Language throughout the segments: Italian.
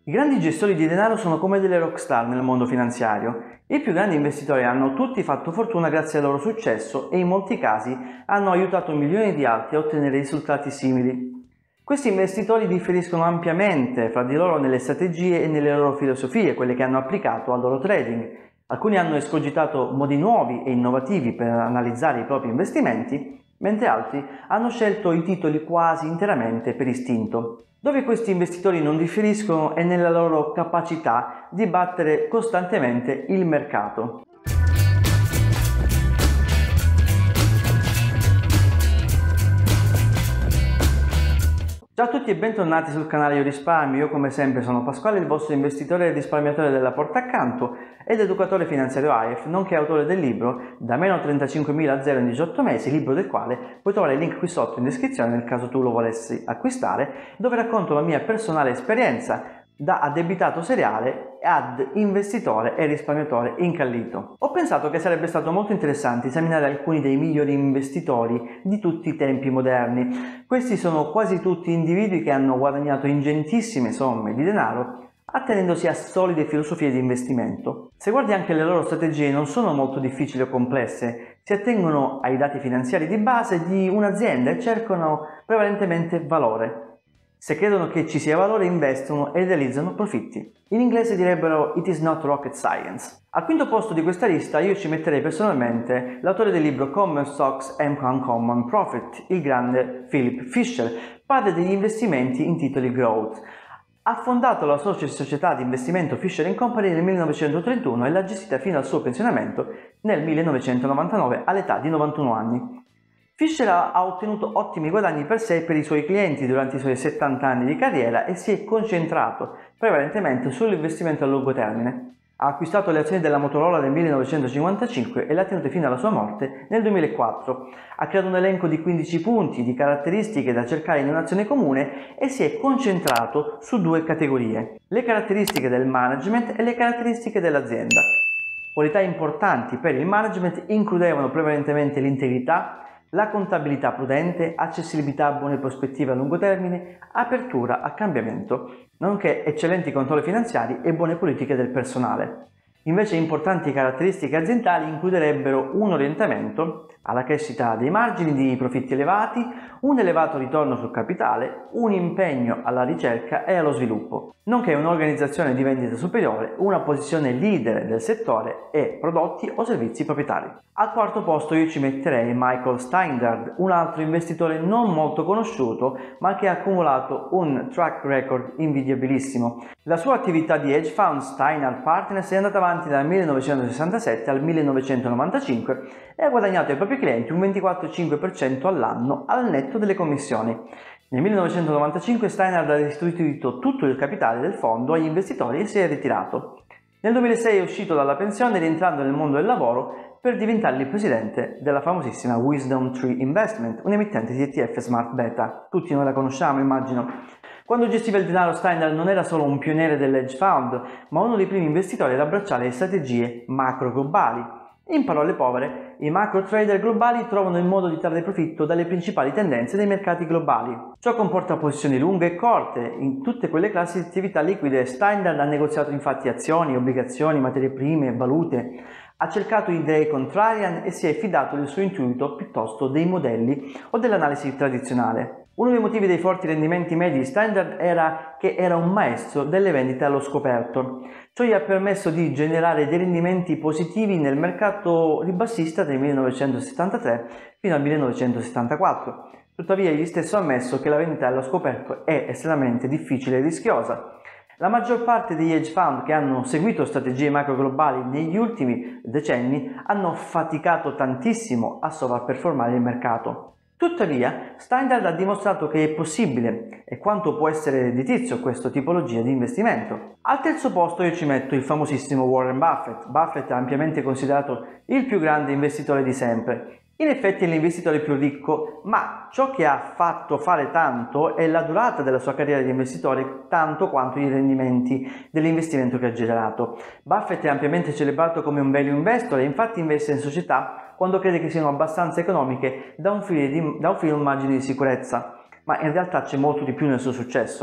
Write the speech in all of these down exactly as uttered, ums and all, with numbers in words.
I grandi gestori di denaro sono come delle rockstar nel mondo finanziario. I più grandi investitori hanno tutti fatto fortuna grazie al loro successo e in molti casi hanno aiutato milioni di altri a ottenere risultati simili. Questi investitori differiscono ampiamente fra di loro nelle strategie e nelle loro filosofie, quelle che hanno applicato al loro trading. Alcuni hanno escogitato modi nuovi e innovativi per analizzare i propri investimenti, mentre altri hanno scelto i titoli quasi interamente per istinto. Dove questi investitori non differiscono è nella loro capacità di battere costantemente il mercato. Ciao a tutti e bentornati sul canale Io Risparmio. Io come sempre sono Pasquale, il vostro investitore e risparmiatore della Porta Accanto ed educatore finanziario A I F, nonché autore del libro Da meno trentacinquemila a zero in diciotto mesi, libro del quale puoi trovare il link qui sotto in descrizione nel caso tu lo volessi acquistare, dove racconto la mia personale esperienza da addebitato seriale ad investitore e risparmiatore incallito. Ho pensato che sarebbe stato molto interessante esaminare alcuni dei migliori investitori di tutti i tempi moderni. Questi sono quasi tutti individui che hanno guadagnato ingentissime somme di denaro attenendosi a solide filosofie di investimento. Se guardi anche le loro strategie non sono molto difficili o complesse, si attengono ai dati finanziari di base di un'azienda e cercano prevalentemente valore. Se credono che ci sia valore, investono e realizzano profitti. In inglese direbbero "It is not rocket science". Al quinto posto di questa lista io ci metterei personalmente l'autore del libro Common Stocks and Uncommon Profit, il grande Philip Fisher, padre degli investimenti in titoli growth. Ha fondato la sua società di investimento Fisher and Company nel millenovecentotrentuno e l'ha gestita fino al suo pensionamento nel millenovecentonovantanove all'età di novantuno anni. Fisher ha ottenuto ottimi guadagni per sé e per i suoi clienti durante i suoi settanta anni di carriera e si è concentrato prevalentemente sull'investimento a lungo termine. Ha acquistato le azioni della Motorola nel millenovecentocinquantacinque e le ha tenute fino alla sua morte nel duemilaquattro. Ha creato un elenco di quindici punti di caratteristiche da cercare in un'azione comune e si è concentrato su due categorie: le caratteristiche del management e le caratteristiche dell'azienda. Qualità importanti per il management includevano prevalentemente l'integrità, la contabilità prudente, accessibilità a buone prospettive a lungo termine, apertura a cambiamento, nonché eccellenti controlli finanziari e buone politiche del personale. Invece importanti caratteristiche aziendali includerebbero un orientamento alla crescita dei margini di profitti elevati, un elevato ritorno sul capitale, un impegno alla ricerca e allo sviluppo, nonché un'organizzazione di vendita superiore, una posizione leader del settore e prodotti o servizi proprietari. Al quarto posto io ci metterei Michael Steindard, un altro investitore non molto conosciuto ma che ha accumulato un track record invidiabilissimo. La sua attività di hedge fund Steinhardt Partners è andata avanti dal millenovecentosessantasette al millenovecentonovantacinque e ha guadagnato ai propri clienti un ventiquattro virgola cinque per cento all'anno al netto delle commissioni. Nel millenovecentonovantacinque Steinhardt ha restituito tutto il capitale del fondo agli investitori e si è ritirato. Nel duemilasei è uscito dalla pensione rientrando nel mondo del lavoro per diventare il presidente della famosissima Wisdom Tree Investment, un'emittente di E T F Smart Beta. Tutti noi la conosciamo, immagino. Quando gestiva il denaro, Steinhardt non era solo un pioniere dell'hedge fund, ma uno dei primi investitori ad abbracciare le strategie macro globali. In parole povere, i macro trader globali trovano il modo di trarre profitto dalle principali tendenze dei mercati globali. Ciò comporta posizioni lunghe e corte in tutte quelle classi di attività liquide. Steinhardt ha negoziato infatti azioni, obbligazioni, materie prime, valute. Ha cercato idee contrarian e si è fidato del suo intuito piuttosto dei modelli o dell'analisi tradizionale. Uno dei motivi dei forti rendimenti medi di Steinhardt era che era un maestro delle vendite allo scoperto. Ciò gli ha permesso di generare dei rendimenti positivi nel mercato ribassista del millenovecentosettantatré fino al millenovecentosettantaquattro. Tuttavia egli stesso ha ammesso che la vendita allo scoperto è estremamente difficile e rischiosa. La maggior parte degli hedge fund che hanno seguito strategie macro globali negli ultimi decenni hanno faticato tantissimo a sovrapperformare il mercato. Tuttavia, Steinhardt ha dimostrato che è possibile e quanto può essere redditizio questa tipologia di investimento. Al terzo posto io ci metto il famosissimo Warren Buffett. Buffett è ampiamente considerato il più grande investitore di sempre. In effetti è l'investitore più ricco, ma ciò che ha fatto fare tanto è la durata della sua carriera di investitore, tanto quanto i rendimenti dell'investimento che ha generato. Buffett è ampiamente celebrato come un value investor e infatti investe in società quando crede che siano abbastanza economiche da offrire un margine di sicurezza, ma in realtà c'è molto di più nel suo successo.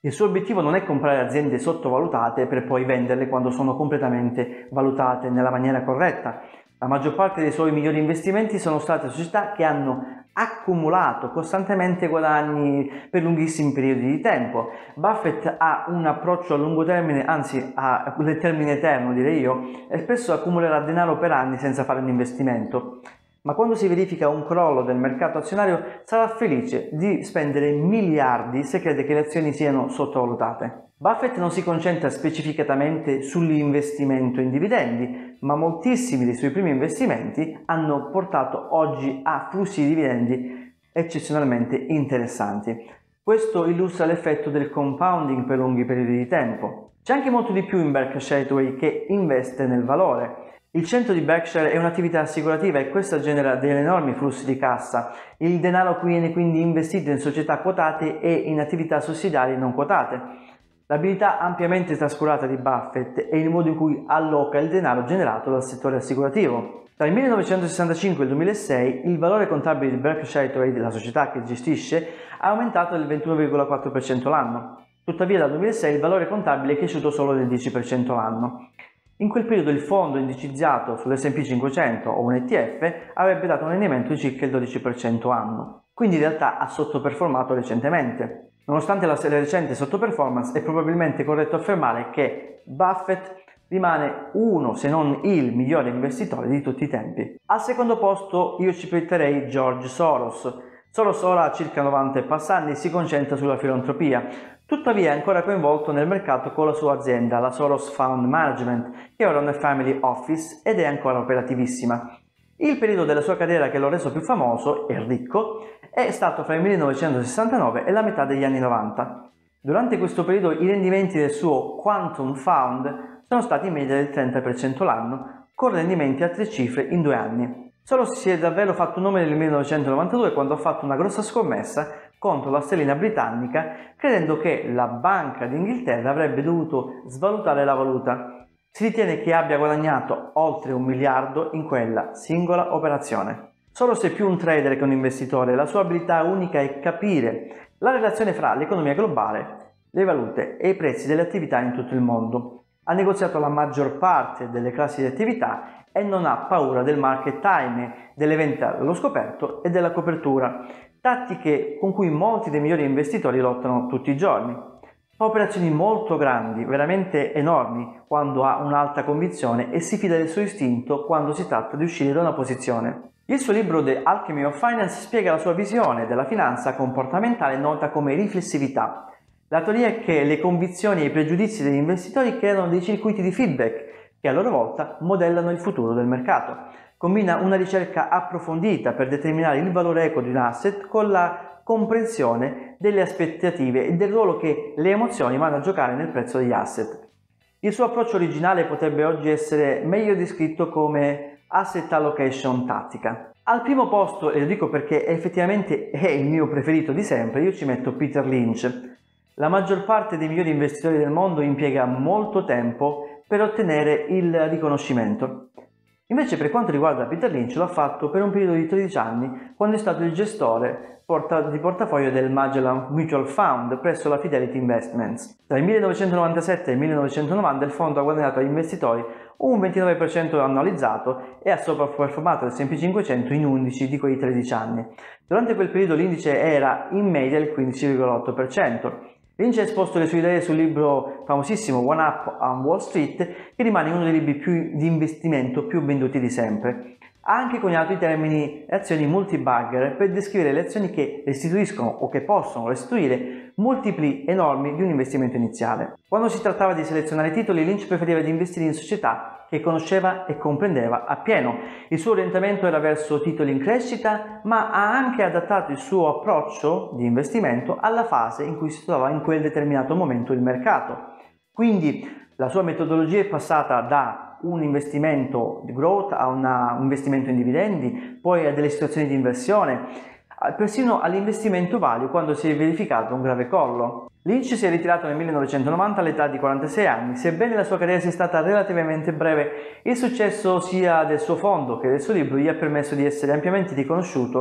Il suo obiettivo non è comprare aziende sottovalutate per poi venderle quando sono completamente valutate nella maniera corretta. La maggior parte dei suoi migliori investimenti sono state società che hanno accumulato costantemente guadagni per lunghissimi periodi di tempo. Buffett ha un approccio a lungo termine, anzi a termine eterno direi io, e spesso accumulerà denaro per anni senza fare un investimento. Ma quando si verifica un crollo del mercato azionario sarà felice di spendere miliardi se crede che le azioni siano sottovalutate. Buffett non si concentra specificatamente sull'investimento in dividendi, ma moltissimi dei suoi primi investimenti hanno portato oggi a flussi di dividendi eccezionalmente interessanti. Questo illustra l'effetto del compounding per lunghi periodi di tempo. C'è anche molto di più in Berkshire Hathaway che investe nel valore. Il centro di Berkshire è un'attività assicurativa e questa genera degli enormi flussi di cassa. Il denaro viene quindi investito in società quotate e in attività sussidiarie non quotate. L'abilità ampiamente trascurata di Buffett è il modo in cui alloca il denaro generato dal settore assicurativo. Tra il millenovecentosessantacinque e il duemilasei il valore contabile di Berkshire Hathaway, la società che gestisce, ha aumentato del ventuno virgola quattro per cento l'anno. Tuttavia dal duemilasei il valore contabile è cresciuto solo del dieci per cento l'anno. In quel periodo il fondo indicizzato sull'esse and pi cinquecento o un E T F avrebbe dato un rendimento di circa il dodici per cento anno, quindi in realtà ha sottoperformato recentemente. Nonostante la recente sottoperformance è probabilmente corretto affermare che Buffett rimane uno, se non il migliore investitore di tutti i tempi. Al secondo posto io ci metterei George Soros. Soros ora ha circa novanta e passanni e si concentra sulla filantropia. Tuttavia è ancora coinvolto nel mercato con la sua azienda, la Soros Fund Management, che ora è una family office ed è ancora operativissima. Il periodo della sua carriera che l'ha reso più famoso e ricco è stato fra il millenovecentosessantanove e la metà degli anni novanta. Durante questo periodo i rendimenti del suo Quantum Fund sono stati in media del trenta per cento l'anno, con rendimenti a tre cifre in due anni. Soros si è davvero fatto un nome nel millenovecentonovantadue quando ha fatto una grossa scommessa contro la sterlina britannica, credendo che la Banca d'Inghilterra avrebbe dovuto svalutare la valuta. Si ritiene che abbia guadagnato oltre un miliardo in quella singola operazione. Soros è più un trader che un investitore, la sua abilità unica è capire la relazione fra l'economia globale, le valute e i prezzi delle attività in tutto il mondo. Ha negoziato la maggior parte delle classi di attività e non ha paura del market time, delle vendite allo scoperto e della copertura, tattiche con cui molti dei migliori investitori lottano tutti i giorni. Fa operazioni molto grandi, veramente enormi, quando ha un'alta convinzione e si fida del suo istinto quando si tratta di uscire da una posizione. Il suo libro The Alchemy of Finance spiega la sua visione della finanza comportamentale nota come riflessività. La teoria è che le convinzioni e i pregiudizi degli investitori creano dei circuiti di feedback che a loro volta modellano il futuro del mercato. Combina una ricerca approfondita per determinare il valore equo di un asset con la comprensione delle aspettative e del ruolo che le emozioni vanno a giocare nel prezzo degli asset. Il suo approccio originale potrebbe oggi essere meglio descritto come asset allocation tattica. Al primo posto, e lo dico perché effettivamente è il mio preferito di sempre, io ci metto Peter Lynch. La maggior parte dei migliori investitori del mondo impiega molto tempo per ottenere il riconoscimento. Invece per quanto riguarda Peter Lynch lo ha fatto per un periodo di tredici anni quando è stato il gestore di portafoglio del Magellan Mutual Fund presso la Fidelity Investments. Tra il millenovecentonovantasette e il millenovecentonovanta il fondo ha guadagnato agli investitori un ventinove per cento annualizzato e ha sovraperformato l'esse and pi cinquecento in undici di quei tredici anni. Durante quel periodo l'indice era in media il quindici virgola otto per cento. Lynch ha esposto le sue idee sul libro famosissimo One Up on Wall Street, che rimane uno dei libri più di investimento più venduti di sempre. Ha anche coniato i termini azioni multibagger per descrivere le azioni che restituiscono o che possono restituire multipli enormi di un investimento iniziale. Quando si trattava di selezionare titoli, Lynch preferiva di investire in società che conosceva e comprendeva appieno. Il suo orientamento era verso titoli in crescita, ma ha anche adattato il suo approccio di investimento alla fase in cui si trovava in quel determinato momento il mercato. Quindi la sua metodologia è passata da un investimento di growth a una, un investimento in dividendi, poi a delle situazioni di inversione, persino all'investimento value quando si è verificato un grave crollo. Lynch si è ritirato nel millenovecentonovanta all'età di quarantasei anni. Sebbene la sua carriera sia stata relativamente breve, il successo sia del suo fondo che del suo libro gli ha permesso di essere ampiamente riconosciuto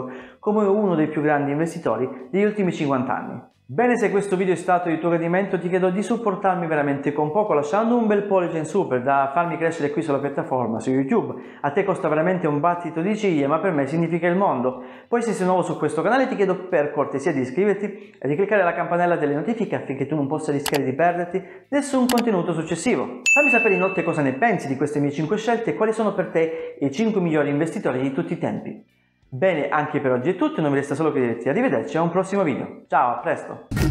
come uno dei più grandi investitori degli ultimi cinquanta anni. Bene, se questo video è stato di tuo gradimento ti chiedo di supportarmi veramente con poco lasciando un bel pollice in su per da farmi crescere qui sulla piattaforma, su YouTube. A te costa veramente un battito di ciglia, ma per me significa il mondo. Poi se sei nuovo su questo canale ti chiedo per cortesia di iscriverti e di cliccare la campanella delle notifiche affinché tu non possa rischiare di perderti nessun contenuto successivo. Fammi sapere inoltre cosa ne pensi di queste mie cinque scelte e quali sono per te i cinque migliori investitori di tutti i tempi. Bene, anche per oggi è tutto, non mi resta solo che dirti arrivederci a un prossimo video. Ciao, a presto!